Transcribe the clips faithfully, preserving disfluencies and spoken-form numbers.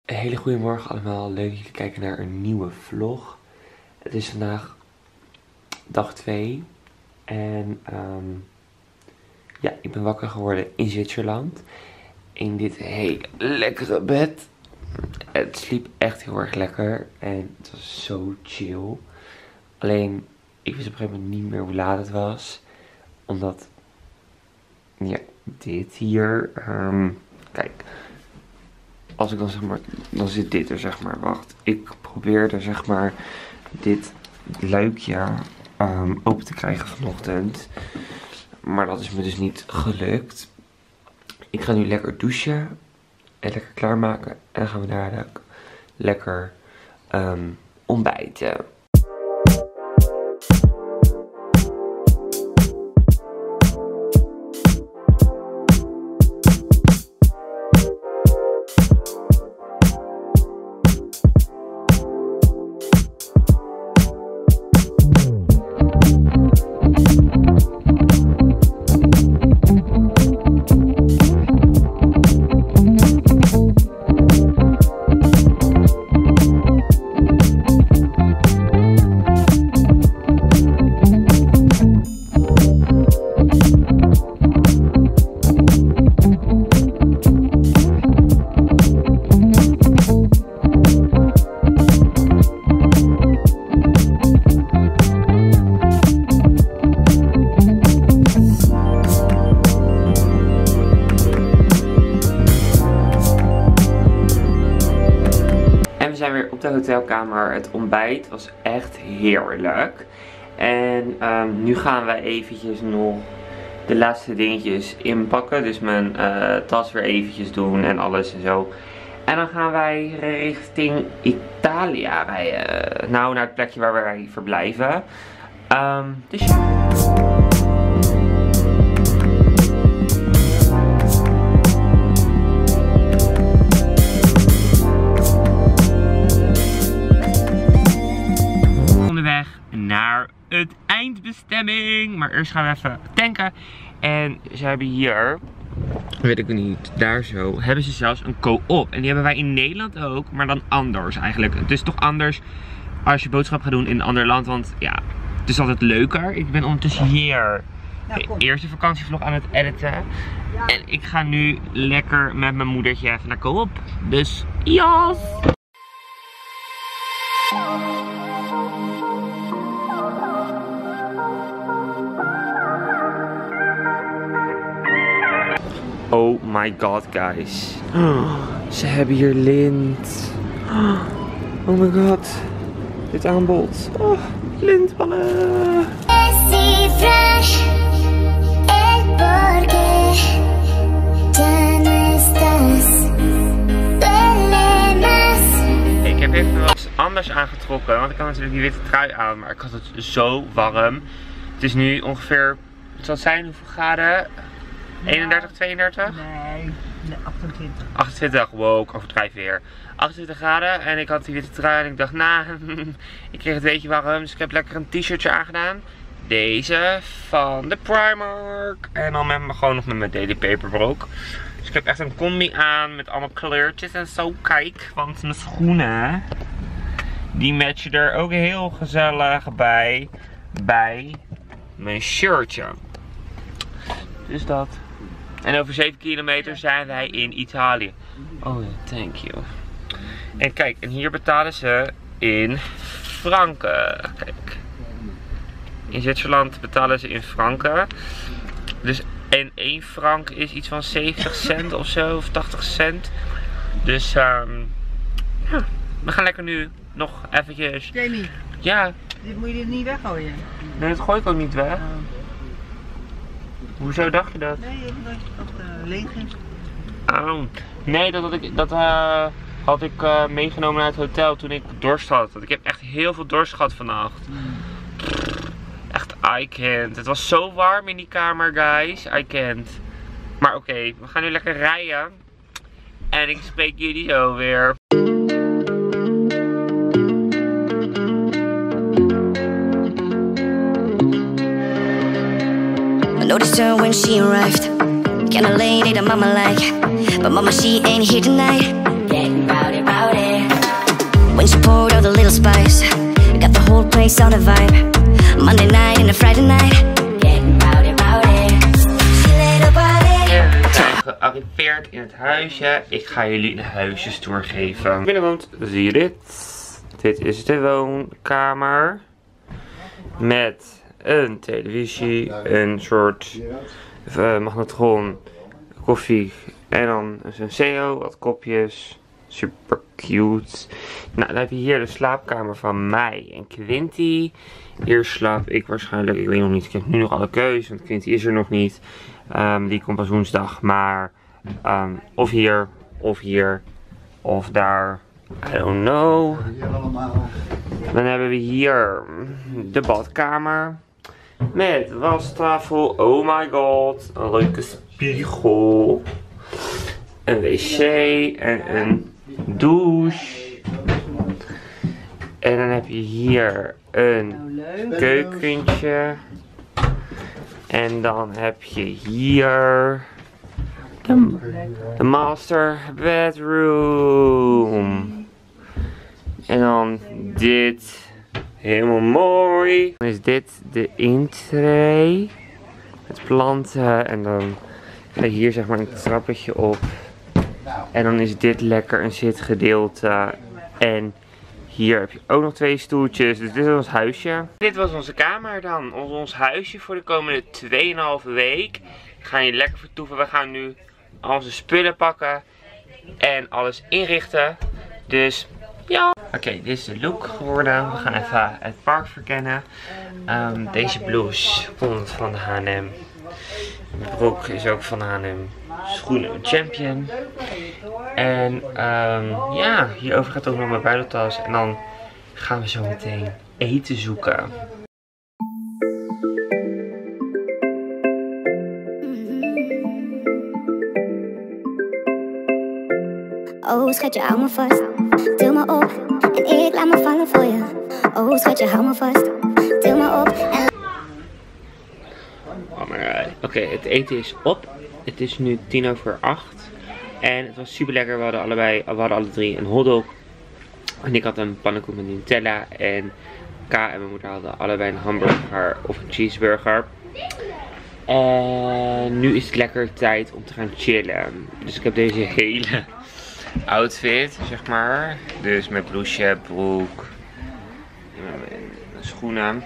Een hele goede morgen allemaal. Leuk dat jullie kijken naar een nieuwe vlog. Het is vandaag dag twee. En um, ja, ik ben wakker geworden in Zwitserland. In dit hele lekkere bed. Het sliep echt heel erg lekker. En het was zo chill. Alleen, ik wist op een gegeven moment niet meer hoe laat het was. Omdat, ja, dit hier. Um, kijk. Als ik dan zeg maar, dan zit dit er zeg maar, wacht. Ik probeerde zeg maar dit luikje um, open te krijgen vanochtend. Maar dat is me dus niet gelukt. Ik ga nu lekker douchen en lekker klaarmaken. En dan gaan we dadelijk lekker um, ontbijten. We zijn weer op de hotelkamer. Het ontbijt was echt heerlijk. En um, nu gaan we eventjes nog de laatste dingetjes inpakken. Dus mijn uh, tas weer eventjes doen en alles en zo. En dan gaan wij richting Italië rijden. Nou, naar het plekje waar wij verblijven. Um, dus ja. Naar het eindbestemming. Maar eerst gaan we even tanken. En ze hebben hier, weet ik niet, daar zo, hebben ze zelfs een co-op. En die hebben wij in Nederland ook, maar dan anders eigenlijk. Het is toch anders als je boodschap gaat doen in een ander land. Want ja, het is altijd leuker. Ik ben ondertussen hier de eerste vakantievlog aan het editen. En ik ga nu lekker met mijn moedertje even naar co-op. Dus yes! Oh my god, guys. Oh, ze hebben hier lint. Oh my god. Dit aanbod. Oh, lintballen. Ik heb even wat anders aangetrokken. Want ik had natuurlijk die witte trui aan. Maar ik had het zo warm. Het is nu ongeveer, het zal zijn hoeveel graden? eenendertig, tweeëndertig? Nee, achtentwintig. achtentwintig, wow, ik overdrijf weer. achtentwintig graden en ik had die witte trui en ik dacht, nou, nah, ik kreeg het weet je waarom. Dus ik heb lekker een t-shirtje aangedaan. Deze van de Primark. En dan met me, gewoon nog met mijn Daily Paperbroek. Dus ik heb echt een combi aan met allemaal kleurtjes en zo. Kijk, want mijn schoenen, die matchen er ook heel gezellig bij. Bij mijn shirtje. Dus dat. En over zeven kilometer zijn wij in Italië. Oh ja, thank you. En kijk, en hier betalen ze in franken. Kijk. In Zwitserland betalen ze in franken. Dus en één frank is iets van zeventig cent of zo, of tachtig cent. Dus um, ja, we gaan lekker nu nog eventjes. Jamie. Ja. Dit moet je dit niet weggooien. Nee, dat gooi ik ook niet weg. Oh. Hoezo dacht je dat? Nee, omdat dat uh, leeg is. Oh. Nee, dat had ik, dat, uh, had ik uh, meegenomen naar het hotel toen ik dorst had. Want ik heb echt heel veel dorst gehad vannacht. Mm. Echt, I can't. Het was zo warm in die kamer, guys. I can't. Maar oké, okay, we gaan nu lekker rijden. En ik spreek jullie zo weer. Noticed her when she arrived. Kinda lady that mama like, but mama she ain't here tonight. Getting rowdy, rowdy. when she poured out a little spice. Got the whole place on a vibe. Monday night and a Friday night. Getting rowdy, rowdy. She let her body. En we zijn gearriveerd in het huisje. Ik ga jullie een huisjestour geven. Binnenkomt zie je dit. Dit is de woonkamer. Met een televisie, een soort uh, magnetron, koffie en dan een Senseo, wat kopjes. Super cute. Nou, dan heb je hier de slaapkamer van mij en Quinty. Hier slaap ik waarschijnlijk, ik weet nog niet, ik heb nu nog alle keuze, want Quinty is er nog niet. Um, die komt pas woensdag, maar um, of hier, of hier, of daar. I don't know. Dan hebben we hier de badkamer. Met wastafel, oh my god. Een leuke spiegel. Een wc en een douche. En dan heb je hier een keukentje. En dan heb je hier de, de master bedroom. En dan dit. Helemaal mooi. Dan is dit de intree. Met planten. En dan ga je hier zeg maar een trappetje op. En dan is dit lekker een zitgedeelte. En hier heb je ook nog twee stoeltjes. Dus dit is ons huisje. Dit was onze kamer dan. Ons, ons huisje voor de komende twee en een halve week. We gaan hier lekker vertoeven. We gaan nu al onze spullen pakken. En alles inrichten. Dus ja. Oké, okay, dit is de look geworden. We gaan even het park verkennen. Um, deze blouse komt van de H en M. De broek is ook van de H en M. Schoenen Champion. En um, ja, hierover gaat ook nog mijn buideltas. En dan gaan we zo meteen eten zoeken. Oh schatje, hou me vast. Til me op en ik laat me vallen voor je. Oh schatje, hou me vast. Til me op en... Oh my god. Oké, okay, het eten is op. Het is nu tien over acht. En het was super lekker. We hadden allebei, we hadden alle drie een hotdog. En ik had een pannenkoek met Nutella. En K en mijn moeder hadden allebei een hamburger of een cheeseburger. En nu is het lekker tijd om te gaan chillen. Dus ik heb deze hele outfit, zeg maar. Dus met blouseje, broek, en schoenen.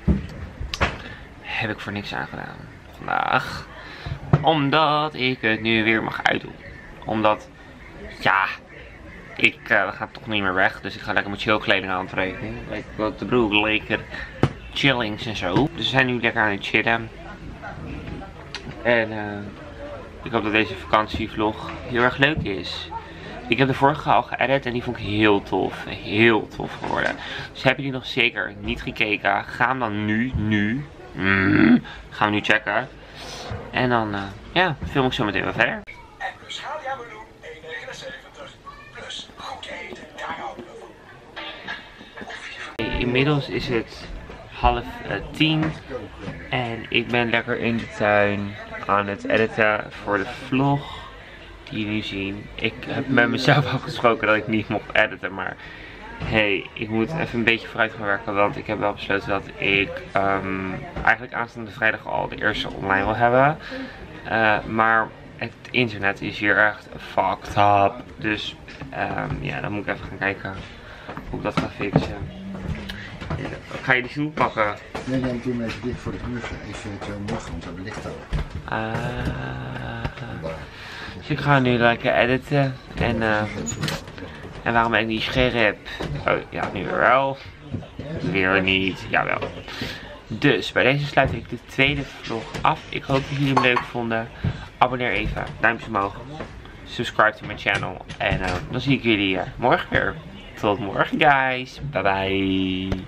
Heb ik voor niks aangedaan vandaag. Omdat ik het nu weer mag uitdoen. Omdat, ja, ik uh, ga toch niet meer weg. Dus ik ga lekker mijn chillkleding aantrekken. Ik wil de broek lekker chillings en zo. Dus we zijn nu lekker aan het chillen. En uh, ik hoop dat deze vakantievlog heel erg leuk is. Ik heb de vorige al geëdit en die vond ik heel tof. Heel tof geworden. Dus heb je die nog zeker niet gekeken? Ga hem dan nu, nu. Mm, gaan we nu checken. En dan, uh, ja, film ik zo meteen weer verder. En plus Galia Meloen één negenenzeventig. Plus goed eten, daar houden we van. Inmiddels is het half uh, tien. En ik ben lekker in de tuin aan het editen voor de vlog die jullie zien. Ik heb met mezelf afgesproken dat ik niet mocht editen, maar hey, ik moet even een beetje vooruit gaan werken, want ik heb wel besloten dat ik um, eigenlijk aanstaande vrijdag al de eerste online wil hebben. Uh, maar het internet is hier echt fucked up. Dus um, ja, dan moet ik even gaan kijken hoe ik dat ga fixen. Ga je die stoel pakken? Nee, nee, ik doe hem even dicht voor de muur. Even het morgen, want we hebben licht over. Uh, dus ik ga nu lekker editen. En, uh, en waarom ben ik niet scherp? Oh ja, nu weer wel. Weer niet. Jawel. Dus bij deze sluit ik de tweede vlog af. Ik hoop dat jullie hem leuk vonden. Abonneer even. Duimpje omhoog. Subscribe to my channel. En uh, dan zie ik jullie uh, morgen weer. Tot morgen guys. Bye bye.